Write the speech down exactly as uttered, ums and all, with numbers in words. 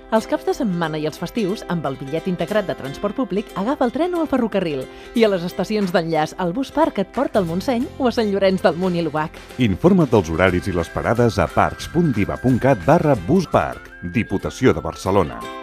Els caps de setmana i els festius, amb el bitllet integrat de transport públic, agafa el tren o el ferrocarril. I a les estacions d'enllaç, el bus parc et porta al Montseny o a Sant Llorenç del Munt i l'Obac. Informa't dels horaris i les parades a parcs punt diva punt cat barra busparc. Diputació de Barcelona.